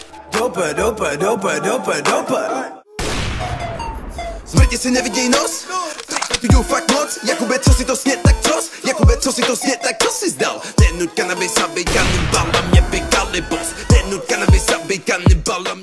Dope, dope, dope, dope, dope. Smrti si neviděj nos, piju fakt moc. Jakube, co si to snět, tak čos. Jakube, co si to snět, tak co si zdal. Ten nut kanabis, aby kanibal, na mě by kalibos. Ten nut kanabis, aby kanibal,